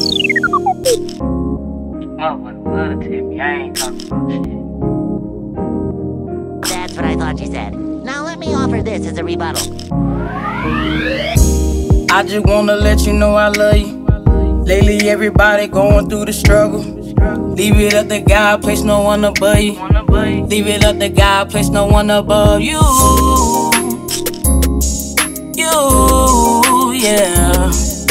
Motherfucker love to tell me I ain't talking about shit. That's what I thought you said. Now let me offer this as a rebuttal. I just wanna let you know I love you. Lately everybody going through the struggle. Leave it up to God, place no one above you. Leave it up to God, place no one above you. You, yeah.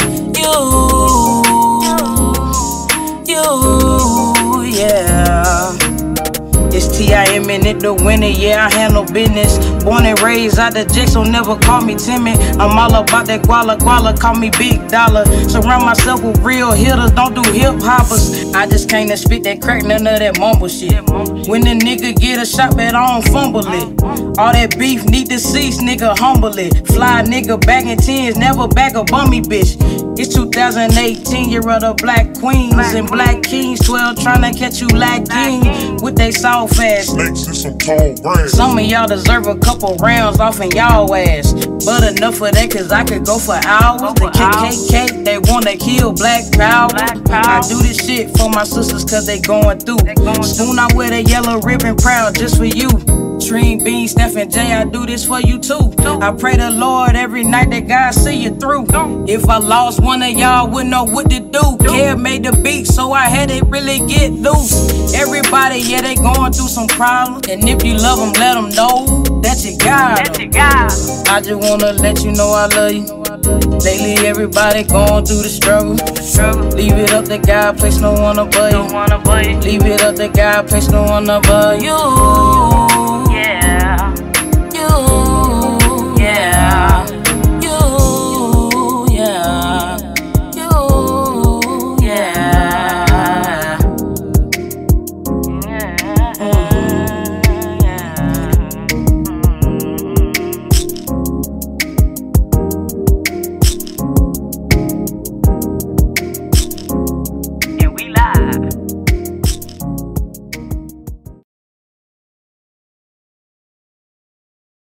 You, yeah. It's T.I.M. in it, the winner, yeah, I handle business. Born and raised out the Jacks, so never call me timid. I'm all about that guala, call me big dollar. Surround myself with real hitters, don't do hip hoppers. I just can't spit that crack, none of that mumble shit. When the nigga get a shot, bet I don't fumble it. All that beef need to cease, nigga, humble it. Fly nigga back in tens, never back a bummy bitch. It's 2018, year of the black queens and black kings. 12 tryna catch you lagging with they soft ass. Snakes and some tall grass. Some of y'all deserve a couple rounds off in y'all ass. But enough of that, cause I could go for hours. The KKK, they wanna kill black power. I do this shit for my sisters cause they going through. Spoon out with a yellow ribbon, proud just for you. Treen, Bean, Steph, and Jay, I do this for you too. I pray the Lord every night that God see you through. If I lost one of y'all, wouldn't know what to do. Kev made the beat, so I had to really get loose. Everybody, yeah, they going through some problems. And if you love them, let them know that you got them. I just wanna let you know I love you. Lately, everybody going through the struggle. Leave it up to God, place no one above you. Leave it up to God, place no one above you.